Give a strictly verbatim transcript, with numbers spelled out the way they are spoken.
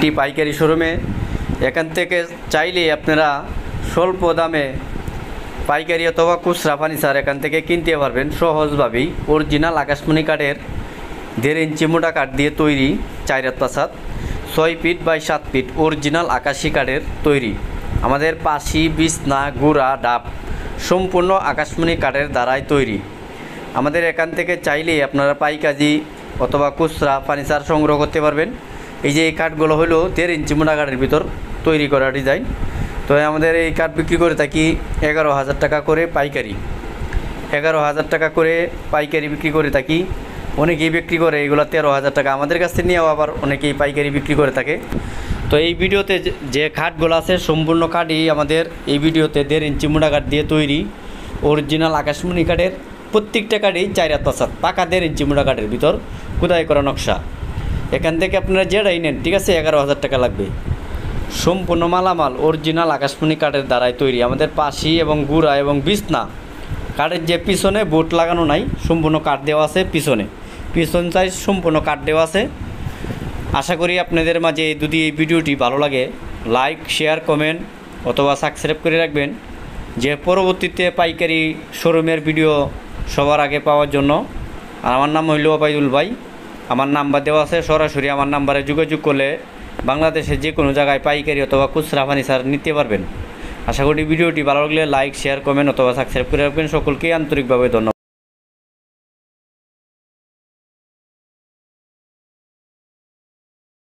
একটি পাইকারি শোরুমে এখান থেকে চাইলে আপনারা স্বল্প দামে পাইকারি অথবা খুচরা ফার্নিচার এখান থেকে কিনতে পারবেন সহজভাবেই। অরিজিনাল আকাশমণি কাঠের দেড় ইঞ্চি মোটা কাঠ দিয়ে তৈরি চার হাত প্রাসাদ, ছয় ফিট বাই সাত ফিট অরিজিনাল আকাশি কাঠের তৈরি। আমাদের পাশি, বিছনা, গুড়া, ডাব সম্পূর্ণ আকাশমণি কাঠের দ্বারাই তৈরি। আমাদের এখান থেকে চাইলেই আপনারা পাইকারি অথবা খুচরা ফার্নিচার সংগ্রহ করতে পারবেন। এই যে এই কাঠগুলো হলো দেড় ইঞ্চি মোটা কাঠের ভিতর তৈরি করা ডিজাইন। তো আমাদের এই কাঠ বিক্রি করে থাকি এগারো হাজার টাকা করে পাইকারি, এগারো হাজার টাকা করে পাইকারি বিক্রি করে থাকি। অনেকেই বিক্রি করে এগুলো তেরো হাজার টাকা, আমাদের কাছ থেকে নিয়েও আবার অনেকেই পাইকারি বিক্রি করে থাকে। তো এই ভিডিওতে যে কাঠগুলো আছে সম্পূর্ণ কাঠই আমাদের এই ভিডিওতে দেড় ইঞ্চি মোটা কাঠ দিয়ে তৈরি অরিজিনাল আকাশমণি কাঠের। প্রত্যেকটা কাঠই চার হাত প্রাসাদ, পাকা দেড় ইঞ্চি মোটা কাঠের ভিতর খোদাই করা নকশা। এখান থেকে আপনারা যেটাই নেন, ঠিক আছে, এগারো হাজার টাকা লাগবে। সম্পূর্ণ মালামাল অরিজিনাল আকাশমণি কাঠের দ্বারাই তৈরি। আমাদের পাশি এবং গুড়া এবং বিছনা কাঠের যে পিছনে বোট লাগানো নাই, সম্পূর্ণ কাঠ দেওয়া আছে। পিছনে পিছন সাইজ সম্পূর্ণ কাঠ দেওয়া আছে। আশা করি আপনাদের মাঝে যদি এই ভিডিওটি ভালো লাগে লাইক, শেয়ার, কমেন্ট অথবা সাবস্ক্রাইব করে রাখবেন, যে পরবর্তীতে পাইকারি শোরুমের ভিডিও সবার আগে পাওয়ার জন্য। আর আমার নাম হইল ওবায়দুল ভাই, আমার নাম্বার দেওয়া আছে। সরাসরি আমার নাম্বারে যোগাযোগ করলে বাংলাদেশের যে কোনো জায়গায় পাইকারি অথবা খুচরা ফার্নিচার নিতে পারবেন। আশা করি ভিডিওটি ভালো লাগলে লাইক, শেয়ার, কমেন্ট অথবা সাবস্ক্রাইব করে রাখবেন। সকলকেই আন্তরিকভাবে ধন্যবাদ।